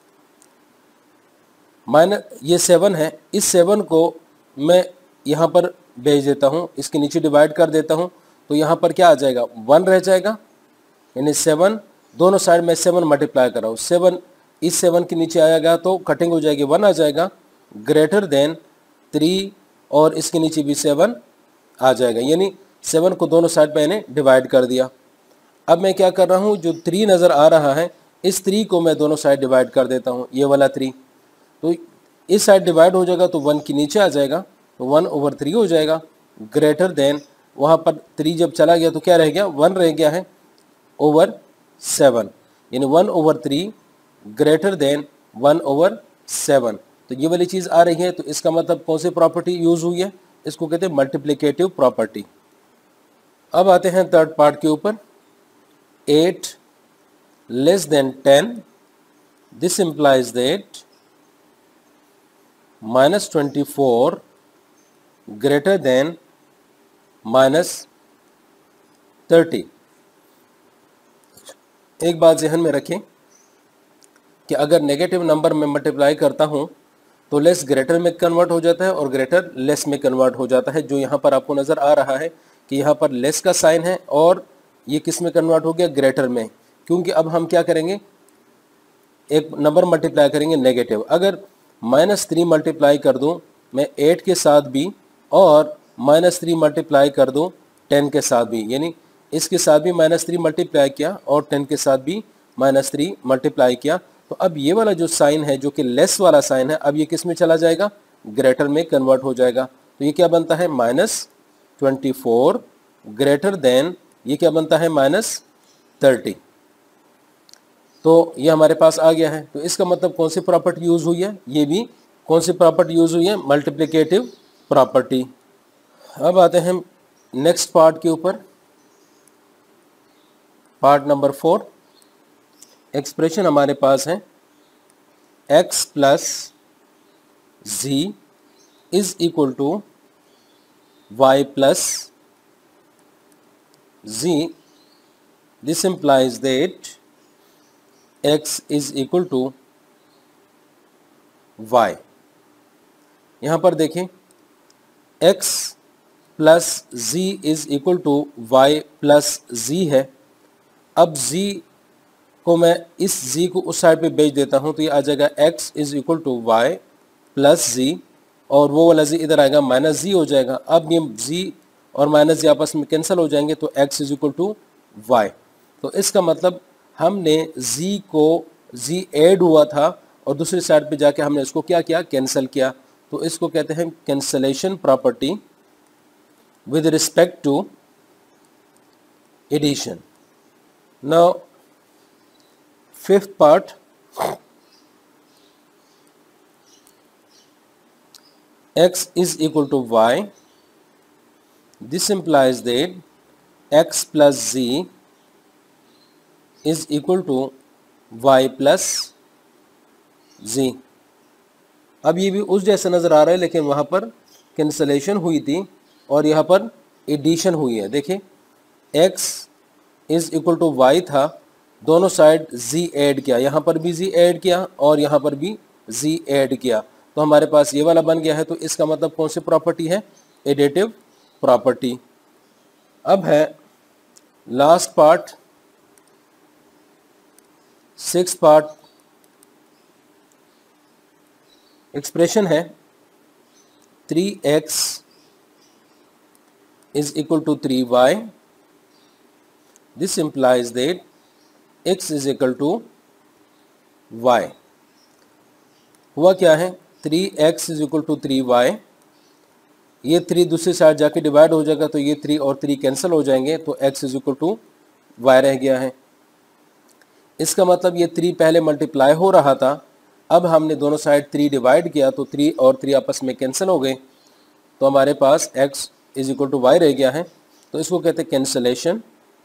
ये 7 है, इस 7 को मैं यहाँ पर भेज देता हूँ, इसके नीचे डिवाइड कर देता हूँ, तो यहाँ पर क्या आ जाएगा? 1 रह जाएगा, यानी 7 दोनों साइड में 7 मल्टीप्लाई कर रहा हूँ, 7 इस 7 के नीचे आएगा तो कटिंग हो जाएगी, 1 आ जाएगा, ग्रेटर देन 3 और इसके नीचे भी 7 आ जाएगा, यानी 7 को दोनों साइड पे मैंने डिवाइड कर दिया। अब मैं क्या कर रहा हूँ, जो 3 नज़र आ रहा है इस 3 को मैं दोनों साइड डिवाइड कर देता हूँ, ये वाला 3, तो इस साइड डिवाइड हो जाएगा तो 1 के नीचे आ जाएगा, तो 1/3 हो जाएगा, ग्रेटर देन, वहाँ पर 3 जब चला गया तो क्या रह गया? 1 रह गया है, /7, यानी 1/3 ग्रेटर देन 1/7। तो ये वाली चीज़ आ रही है, तो इसका मतलब कौन सी प्रॉपर्टी यूज़ हुई है? इसको कहते हैं मल्टीप्लिकेटिव प्रॉपर्टी। अब आते हैं थर्ड पार्ट के ऊपर। 8 लेस देन 10, दिस implies that -24 ग्रेटर देन -30। एक बात ज़हन में रखें कि अगर नेगेटिव नंबर में मल्टीप्लाई करता हूं तो लेस ग्रेटर में कन्वर्ट हो जाता है और ग्रेटर लेस में कन्वर्ट हो जाता है। जो यहाँ पर आपको नज़र आ रहा है कि यहाँ पर लेस का साइन है और ये किस में कन्वर्ट हो गया? ग्रेटर में, क्योंकि अब हम क्या करेंगे? एक नंबर मल्टीप्लाई करेंगे नेगेटिव। अगर -3 मल्टीप्लाई कर दूं मैं 8 के साथ भी और -3 मल्टीप्लाई कर दूं 10 के साथ भी, यानी इसके साथ भी -3 मल्टीप्लाई किया और 10 के साथ भी -3 मल्टीप्लाई किया, तो अब ये वाला जो साइन है जो कि लेस वाला साइन है, अब ये किस में चला जाएगा, ग्रेटर में कन्वर्ट हो जाएगा। तो ये क्या बनता है -24 ग्रेटर देन, ये क्या बनता है -30। तो ये हमारे पास आ गया है। तो इसका मतलब कौन सी प्रॉपर्टी यूज हुई है, ये भी कौन सी प्रॉपर्टी यूज हुई है, मल्टीप्लिकेटिव प्रॉपर्टी। अब आते हैं नेक्स्ट पार्ट के ऊपर, पार्ट नंबर 4। एक्सप्रेशन हमारे पास है x plus z is equal to y plus z। This implies that x is equal to y। यहाँ पर देखें x plus z is equal to y plus z है। अब z को मैं इस z को उस साइड पे भेज देता हूँ, तो ये आ जाएगा x is equal to y plus z, और वो वाला z इधर आएगा माइनस z हो जाएगा। अब ये z और माइनस z आपस में कैंसिल हो जाएंगे, तो x is equal to y। तो इसका मतलब हमने z को z ऐड हुआ था और दूसरी साइड पे जाके हमने इसको क्या किया, कैंसिल किया। तो इसको कहते हैं cancellation property with respect to addition. Now fifth part, x is equal to y. This implies that x plus z is equal to y plus z। अब ये भी उस जैसा नज़र आ रहा है, लेकिन वहाँ पर कैंसलेशन हुई थी और यहाँ पर एडिशन हुई है। देखिए x is equal to y था, दोनों साइड z ऐड किया, यहाँ पर भी z ऐड किया और यहाँ पर भी z ऐड किया, तो हमारे पास ये वाला बन गया है। तो इसका मतलब कौन सी प्रॉपर्टी है, एडिटिव प्रॉपर्टी। अब है last part, sixth part. Expression है 3x is equal to 3y. This implies that x is equal to y। हुआ क्या है, 3x is equal to 3y, ये 3 दूसरी साइड जाके डिवाइड हो जाएगा, तो ये 3 और 3 कैंसिल हो जाएंगे, तो x is equal to y रह गया है। इसका मतलब ये 3 पहले मल्टीप्लाई हो रहा था, अब हमने दोनों साइड 3 डिवाइड किया, तो 3 और 3 आपस में कैंसिल हो गए, तो हमारे पास x is equal to y रह गया है। तो इसको कहते हैं cancellation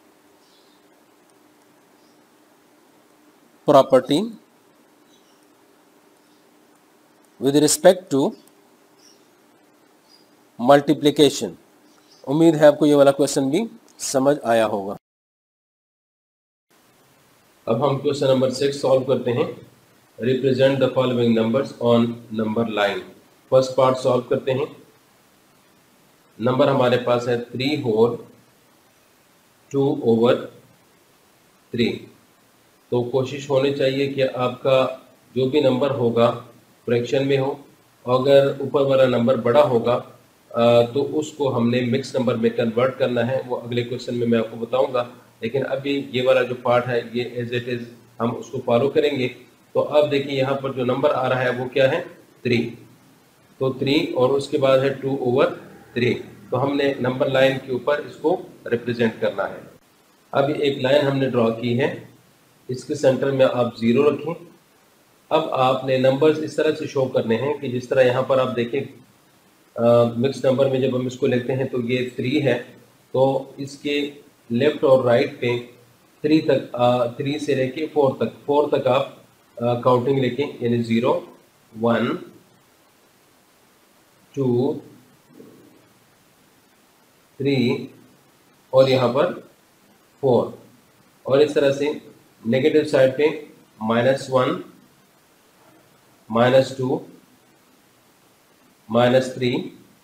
property with respect to multiplication. उम्मीद है आपको ये वाला क्वेश्चन भी समझ आया होगा। अब हम क्वेश्चन नंबर 6 सॉल्व करते हैं। Represent the following numbers on number line. First part solve करते हैं। नंबर हमारे पास है 3 होल 2/3। तो कोशिश होनी चाहिए कि आपका जो भी नंबर होगा फ्रैक्शन में हो, अगर ऊपर वाला नंबर बड़ा होगा तो उसको हमने मिक्स नंबर में कन्वर्ट करना है, वो अगले क्वेश्चन में मैं आपको बताऊंगा। लेकिन अभी ये वाला जो पार्ट है ये एज इट इज़ हम उसको फॉलो करेंगे। तो अब देखिए यहाँ पर जो नंबर आ रहा है वो क्या है, 3। तो 3 और उसके बाद है 2/3। तो हमने नंबर लाइन के ऊपर इसको रिप्रेजेंट करना है। अब एक लाइन हमने ड्रॉ की है, इसके सेंटर में आप 0 रखें। अब आपने नंबर्स इस तरह से शो करने हैं कि जिस तरह यहाँ पर आप देखें मिक्स नंबर में जब हम इसको लेते हैं तो ये 3 है, तो इसके लेफ्ट और राइट पे 3 तक 3 से लेके 4 तक आप काउंटिंग लेके, यानी 0 1 2 3 और यहाँ पर 4, और इस तरह से नेगेटिव साइड पे -1 -2 -3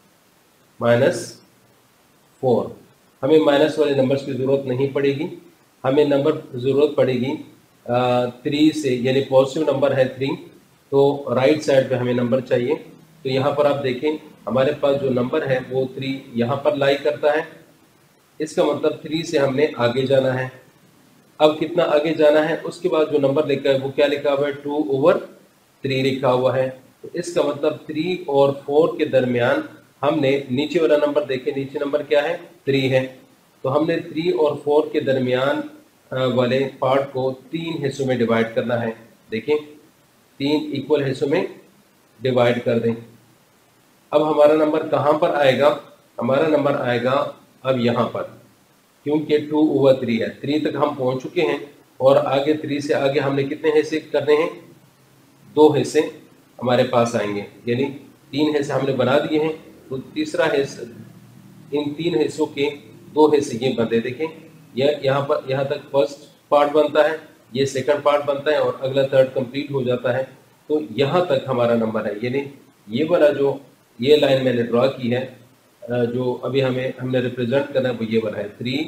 -4। हमें माइनस वाले नंबर्स की ज़रूरत नहीं पड़ेगी, हमें नंबर ज़रूरत पड़ेगी 3 से, यानी पॉजिटिव नंबर है 3, तो राइट साइड पे हमें नंबर चाहिए। तो यहाँ पर आप देखें हमारे पास जो नंबर है वो 3 यहाँ पर लाई करता है। इसका मतलब 3 से हमने आगे जाना है। अब कितना आगे जाना है, उसके बाद जो नंबर लिखा है वो क्या लिखा हुआ है, 2/3 लिखा हुआ है। तो इसका मतलब 3 और 4 के दरमियान हमने नीचे वाला नंबर देखे, नीचे नंबर क्या है, 3 है। तो हमने 3 और 4 के दरमियान वाले पार्ट को 3 हिस्सों में डिवाइड करना है। देखें 3 इक्वल हिस्सों में डिवाइड कर दें। अब हमारा नंबर कहाँ पर आएगा, हमारा नंबर आएगा अब यहाँ पर, क्योंकि 2/3 है, 3 तक हम पहुँच चुके हैं और आगे 3 से आगे हमने कितने हिस्से करने हैं, 2 हिस्से हमारे पास आएंगे, यानी 3 हिस्से हमने बना दिए हैं। तो तीसरा हिस्सा, इन 3 हिस्सों के 2 हिस्से ये बनते, देखें यह यहाँ पर, यहाँ तक फर्स्ट पार्ट बनता है, ये सेकंड पार्ट बनता है और अगला थर्ड कंप्लीट हो जाता है। तो यहाँ तक हमारा नंबर है, यानी ये वाला जो ये लाइन मैंने ड्रॉ की है, जो अभी हमने रिप्रेजेंट करना है वो ये वाला है,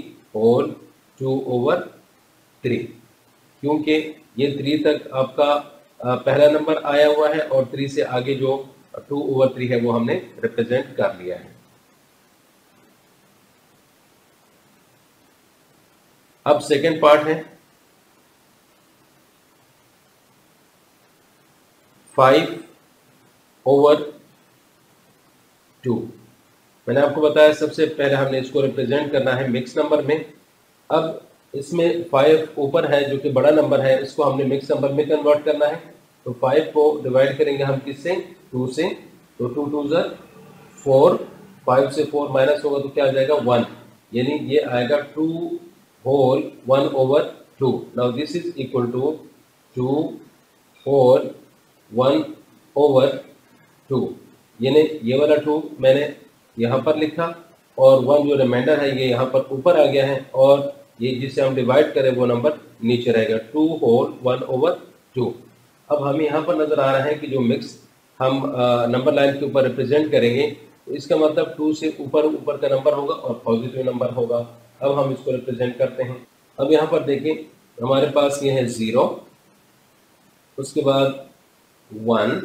3/2/3, क्योंकि ये 3 तक आपका पहला नंबर आया हुआ है और 3 से आगे जो 2/3 है वो हमने रिप्रेजेंट कर लिया है। अब सेकेंड पार्ट है 5/2। मैंने आपको बताया सबसे पहले हमने इसको रिप्रेजेंट करना है मिक्स नंबर में। अब इसमें 5 ऊपर है जो कि बड़ा नंबर है, इसको हमने मिक्स नंबर में कन्वर्ट करना है। तो 5 को डिवाइड करेंगे हम किससे, 2 से। तो 2 2 ज़र 4, 5 से 4 माइनस होगा तो क्या आ जाएगा, 1, यानी ये आएगा 2/1/2। Now this is equal to 2/1/2, यानी ये वाला 2 मैंने यहाँ पर लिखा और 1 जो रिमाइंडर है ये यहाँ पर ऊपर आ गया है, और ये जिसे हम डिवाइड करें वो नंबर नीचे रहेगा, 2/1/2। अब हमें यहाँ पर नज़र आ रहा है कि जो मिक्स हम नंबर लाइन के ऊपर रिप्रेजेंट करेंगे, तो इसका मतलब 2 से ऊपर ऊपर का नंबर होगा और पॉजिटिव नंबर होगा। अब हम इसको रिप्रेजेंट करते हैं। अब यहाँ पर देखें हमारे पास ये है 0, उसके बाद 1,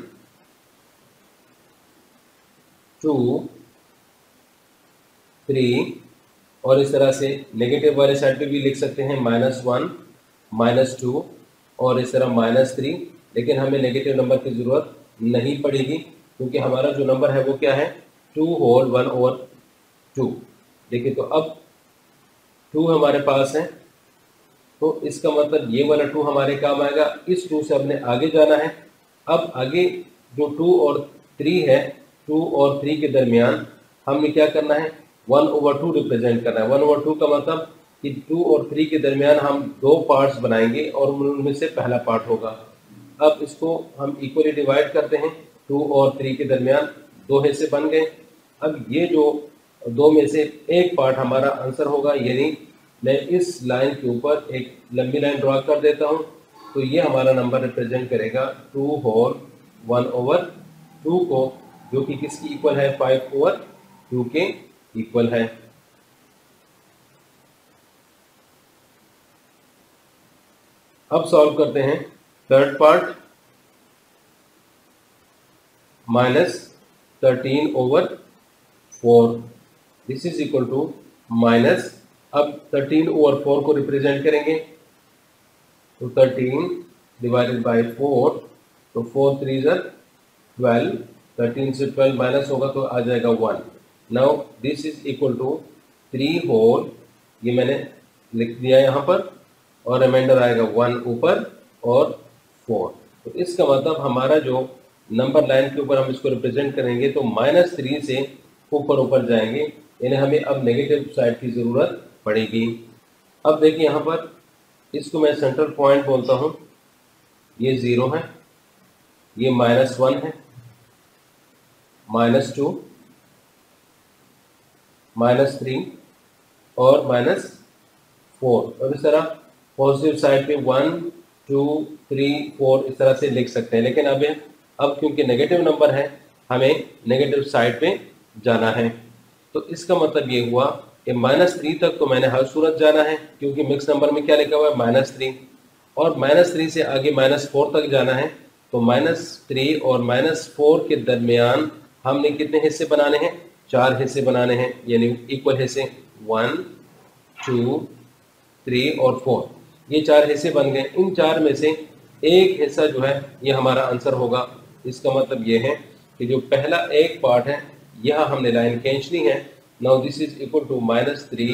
2, 3, और इस तरह से नेगेटिव वाले साइड पे भी लिख सकते हैं, -1, -2 और इस तरह -3। लेकिन हमें नेगेटिव नंबर की ज़रूरत नहीं पड़ेगी, क्योंकि हमारा जो नंबर है वो क्या है, 2/1/2। देखिए तो अब 2 हमारे पास है, तो इसका मतलब ये वाला 2 हमारे काम आएगा। इस 2 से हमने आगे जाना है। अब आगे जो 2 और 3 है, 2 और 3 के दरमियान हमने क्या करना है, 1/2 रिप्रेजेंट करना है। 1/2 का मतलब कि 2 और 3 के दरमियान हम 2 पार्ट्स बनाएंगे और उनमें से पहला पार्ट होगा। अब इसको हम इक्वली डिवाइड करते हैं, 2 और 3 के दरमियान 2 हिस्से बन गए। अब ये जो 2 में से एक पार्ट हमारा आंसर होगा, यानी मैं इस लाइन के ऊपर एक लंबी लाइन ड्रॉ कर देता हूँ। तो ये हमारा नंबर रिप्रेजेंट करेगा 2/1/2 को, जो कि किसकी इक्वल है, 5/2 के इक्वल है। अब सॉल्व करते हैं third part, -13/4, this is equal to minus, अब 13/4 को रिप्रेजेंट करेंगे, तो 13 डिवाइडेड बाई 4, तो 4 3 12, 13 से 12 माइनस होगा तो आ जाएगा 1। Now this is equal to 3 whole, ये मैंने लिख दिया यहाँ पर, और रिमाइंडर आएगा 1 ऊपर और 4। तो इसका मतलब हमारा जो नंबर लाइन के ऊपर हम इसको रिप्रेजेंट करेंगे तो -3 से ऊपर ऊपर जाएंगे, यानी हमें अब नेगेटिव साइड की ज़रूरत पड़ेगी। अब देखिए यहाँ पर इसको मैं सेंट्रल पॉइंट बोलता हूँ, ये 0 है, ये -1 है, -2, -3 और -4, और इस तरह पॉजिटिव साइड पे 1 2 3 4 इस तरह से लिख सकते हैं। लेकिन अब क्योंकि नेगेटिव नंबर है, हमें नेगेटिव साइड पे जाना है। तो इसका मतलब ये हुआ कि -3 तक तो मैंने हर सूरत जाना है, क्योंकि मिक्स नंबर में क्या लिखा हुआ है, -3, और -3 से आगे -4 तक जाना है। तो -3 और -4 के दरमियान हमने कितने हिस्से बनाने हैं, 4 हिस्से बनाने हैं, यानी इक्वल हिस्से 1 2 3 और 4। ये 4 हिस्से बन गए। इन 4 में से एक हिस्सा जो है ये हमारा आंसर होगा। इसका मतलब ये है कि जो पहला एक पार्ट है यह हमने लाइन खींचनी है। Now this is equal to -3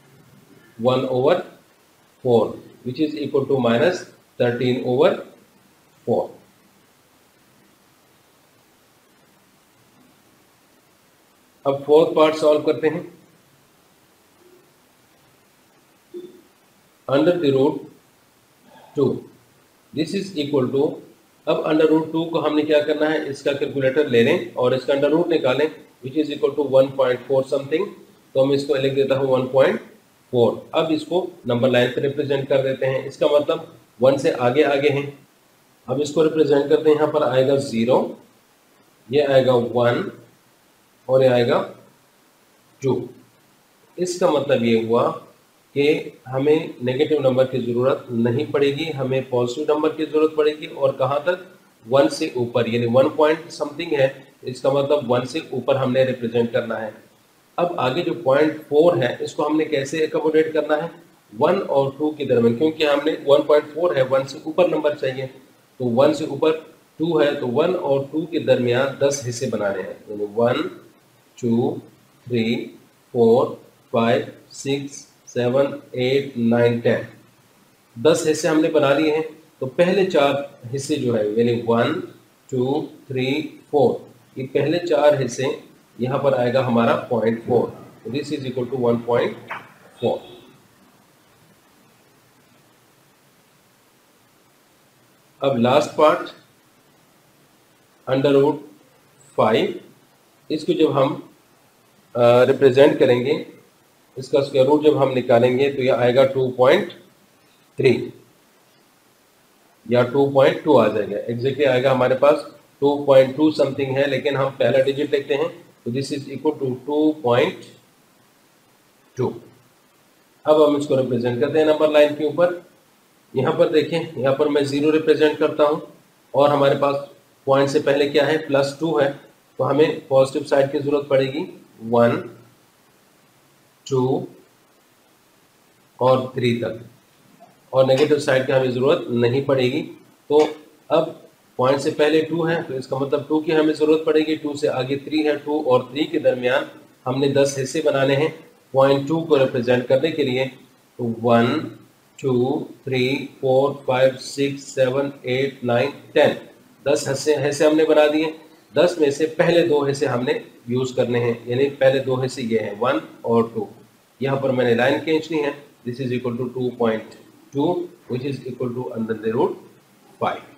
1/4 which is equal to -13/4। अब फोर्थ पार्ट सॉल्व करते हैं। Under the root 2 this is equal to, अब अंडर रूट 2 को हमने क्या करना है, इसका कैलकुलेटर ले लें और इसका अंडर रूट निकालें, which is equal to 1.4 something. तो हम इसको लिख देता हूँ 1.4। अब इसको नंबर लाइन पे रिप्रेजेंट कर देते हैं। इसका मतलब 1 से आगे आगे हैं। अब इसको रिप्रेजेंट करते हैं। यहाँ पर आएगा 0, ये आएगा 1 और ये आएगा 2। इसका मतलब ये हुआ कि हमें नेगेटिव नंबर की ज़रूरत नहीं पड़ेगी, हमें पॉजिटिव नंबर की ज़रूरत पड़ेगी। और कहाँ तक, 1 से ऊपर, यानी 1 पॉइंट समथिंग है, इसका मतलब 1 से ऊपर हमने रिप्रेजेंट करना है। अब आगे जो 0.4 है इसको हमने कैसे एकोमोडेट करना है, 1 और 2 के दरमियान, क्योंकि हमने 1.4 है, 1 से ऊपर नंबर चाहिए। तो 1 से ऊपर 2 है, तो 1 और 2 के दरमियान 10 हिस्से बनाने हैं, यानी 1 2 3 4 5 6 7 8 9 10 10 हिस्से हमने बना लिए हैं। तो पहले 4 हिस्से जो है, यानी 1 2 3 4, ये पहले 4 हिस्से यहाँ पर आएगा हमारा 0.4। तो दिस इज इक्वल टू 1.4। अब लास्ट पार्ट अंडर रूट 5, इसको जब हम रिप्रेजेंट करेंगे, इसका स्क्वायर रूट जब हम निकालेंगे तो यह आएगा 2.3 या 2.2 आ जाएगा। एग्जैक्टली आएगा हमारे पास 2.2 समथिंग है, लेकिन हम पहला डिजिट लिखते हैं। तो दिस इज इक्वल टू 2.2। अब हम इसको रिप्रेजेंट करते हैं नंबर लाइन के ऊपर। यहाँ पर देखें, यहाँ पर मैं 0 रिप्रेजेंट करता हूँ और हमारे पास पॉइंट से पहले क्या है, +2 है, तो हमें पॉजिटिव साइड की जरूरत पड़ेगी 1 2 और 3 तक, और नेगेटिव साइड की हमें ज़रूरत नहीं पड़ेगी। तो अब पॉइंट से पहले 2 है, तो इसका मतलब 2 की हमें ज़रूरत पड़ेगी। 2 से आगे 3 है, 2 और 3 के दरमियान हमने 10 हिस्से बनाने हैं 0.2 को रिप्रेजेंट करने के लिए। तो 1 2 3 4 5 6 7 8 9 10 10 हिस्से हमने बना दिए। 10 में से पहले 2 हिस्से हमने यूज़ करने हैं, यानी पहले 2 हिस्से ये हैं 1 और 2। यहाँ पर मैंने लाइन खींचनी है। This is equal to 2.2 which is equal to under the root 5।